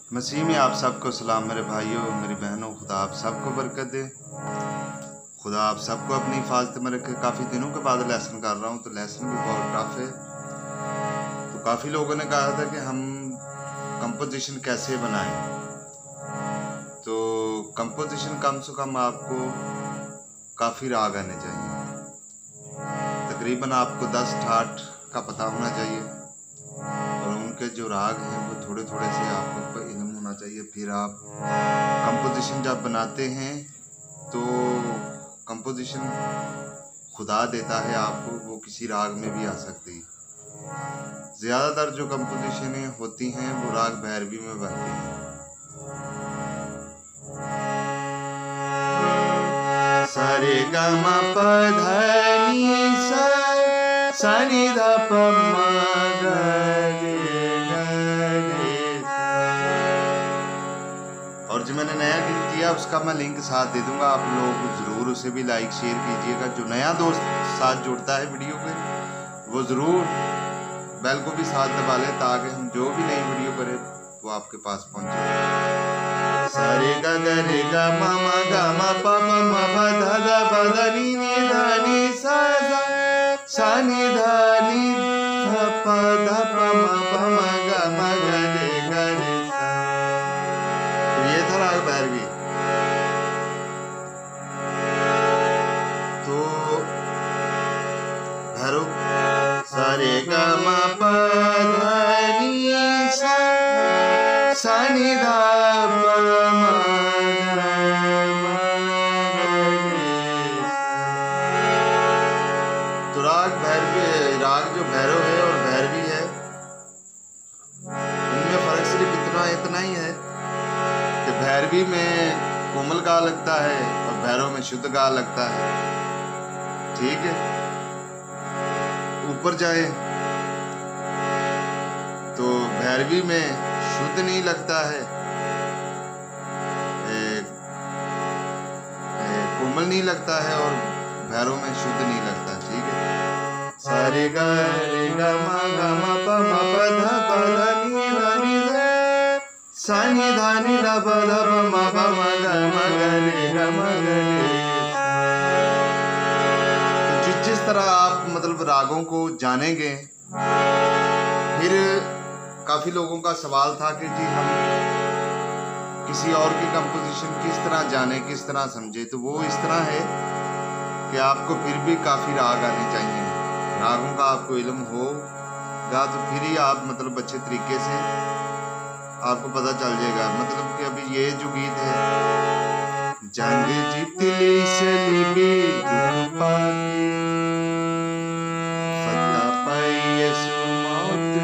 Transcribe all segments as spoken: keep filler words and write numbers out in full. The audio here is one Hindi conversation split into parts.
मसीह में आप सबको सलाम मेरे भाइयों मेरी बहनों। खुदा आप सबको बरकत दे। खुदा आप सबको अपनी हिफाजत में रखे। काफ़ी दिनों के बाद लेसन कर रहा हूँ तो लेसन भी बहुत टफ है। तो काफ़ी लोगों ने कहा था कि हम कंपोजिशन कैसे बनाएं। तो कंपोजिशन कम से कम आपको काफ़ी राग आने चाहिए। तकरीबन आपको दस ठाठ का पता होना चाहिए और उनके जो राग हैं वो थोड़े थोड़े से आपको इल्म होना चाहिए। फिर आप कंपोजिशन जब बनाते हैं तो कंपोजिशन खुदा देता है आपको, वो किसी राग में भी आ सकती है। ज़्यादातर जो कंपोजिशनें होती हैं वो राग भैरवी में बनती हैं। सारे गा मा पा धा नी सा सा नी धा प मा गा रे गा रे सा। और जो मैंने नया गीत किया उसका मैं लिंक साथ दे दूंगा, आप लोग ज़रूर उसे भी लाइक शेयर कीजिएगा। जो नया दोस्त साथ जुड़ता है वीडियो पे वो ज़रूर बेल को भी साथ दबा ले ताकि हम जो भी नई वीडियो करें वो आपके पास पहुंचे। सारे गा गा रे गा मा मा गा मा पा पा मा पा धा धा पा धा नी नी धा नी सा सा सा नी धा नी धा पा धा पा मा पा मा गा मा गा रे गा रे सा। तो ये था राग भैरवी। तो भैरव सारे गा मा पा धा नी सा सा नी धा तो राग भैरवी, राग जो भैरव है और भैरवी है उनमें फर्क सिर्फ इतना इतना ही है कि भैरवी में कोमल गा लगता है और भैरव में शुद्ध गा लगता है। ठीक है, ऊपर जाए तो भैरवी में शुद्ध नहीं लगता है, कोमल नहीं लगता है और भैरव में शुद्ध नहीं लगता। ठीक है, सारे गा रे गा मा गा मा पा मा पा धा पा धा नी धा नी धा सा नी धा नी धा पा धा पा मा पा मा गा मा गा रे गा मा गा रे। तो जिस जिस तरह आप मतलब रागों को जानेंगे, फिर काफ़ी लोगों का सवाल था कि जी हम किसी और की कंपोजिशन किस तरह जाने, किस तरह समझे। तो वो इस तरह है कि आपको फिर भी काफ़ी राग आने चाहिए। रागों का आपको इल्म होगा तो फिर ही आप मतलब अच्छे तरीके से आपको पता चल जाएगा। मतलब कि अभी ये जो गीत है, जंग जितली सलीबी दुख पाके फतह पाई यसु मौत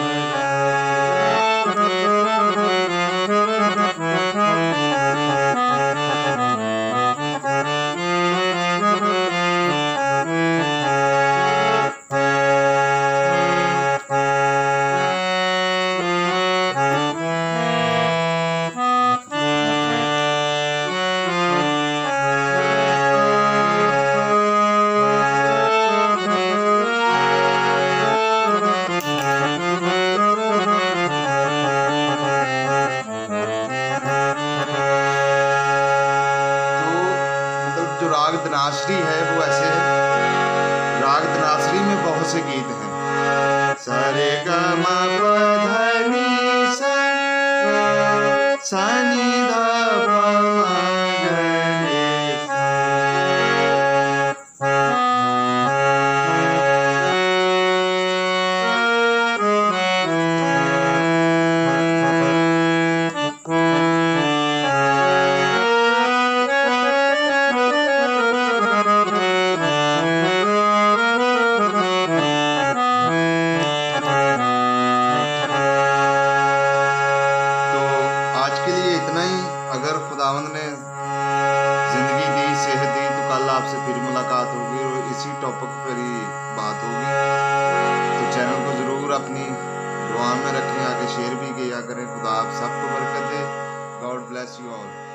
राग धनाश्री है वो ऐसे है। राग धनाश्री में बहुत से गीत हैं। सारे गा मा पा धा नी सा सा नी धा पा मा गा रे सा। अगर खुदावंद ने ज़िंदगी दी, सेहत दी तो कल आपसे फिर मुलाकात होगी और इसी टॉपिक पर ही बात होगी। तो चैनल को ज़रूर अपनी दुआ में रखें, आगे शेयर भी किया करें। खुदा आप सबको बरकत दे। God bless you all.